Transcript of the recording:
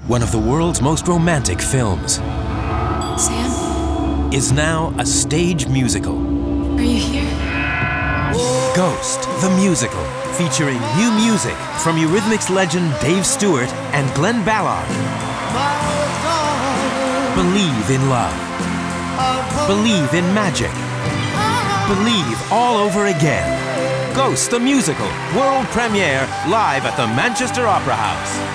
one of the world's most romantic films, Sam? is now a stage musical. Are you here? Ghost, the musical, featuring new music from Eurythmics legend Dave Stewart and Glenn Ballard. Believe in love. Believe in magic. Believe all over again. Ghost, the musical, world premiere, live at the Manchester Opera House.